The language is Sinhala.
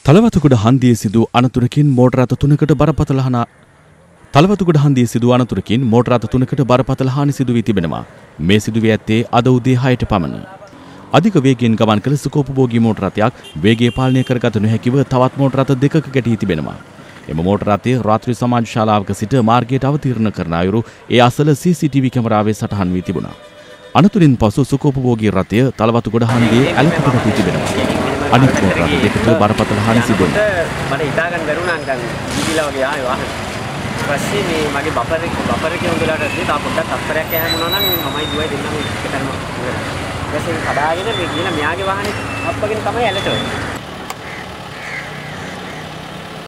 තලවතුගොඩ හන්දියේ සිදු අනතුරකින් මෝටර රථ තුනකට බරපතල හානි සිදු වී තිබෙනවා. මේ සිදුවී ඇත්තේ අද උදේ 6ට පමණ. අධික වේගයෙන් ගමන් කළ සුකෝපභෝගී මෝටර රථයක් වේගය පාලනය කරගත නොහැකිව තවත් මෝටර රථ දෙකක ගැටී තිබෙනවා. එම මෝටර රථය රාත්‍රී සමාජ ශාලාවක සිට මාර්ගයට අවතීර්ණ කරන අයුරු ඒ අසල CCTV කැමරාවේ සටහන් වී තිබුණා. අනතුරින් පසු සුකෝපභෝගී රථය තලවතුගොඩ හන්දියේ ඇලකට වැටී තිබෙනවා. අනිත් මෝටර රථ දෙකට බරපතල හානි සිදු වුණා. මට හිතා ගන්න බැරුණා නිකන් ඉදිලා වගේ ආවේ වාහන. ඊපස්සේ මේ මගේ බපර් එකේ උඹලාට තා පොඩ්ඩක් අත්තරයක් යහමුණා නම් මමයි දුවයි දෙන්නම එකටම. ඊපස්සේ කඩාගෙන මේ කියන මෙයාගේ වාහනේ අප්පගෙන තමයි ඇලට වෙන්නේ.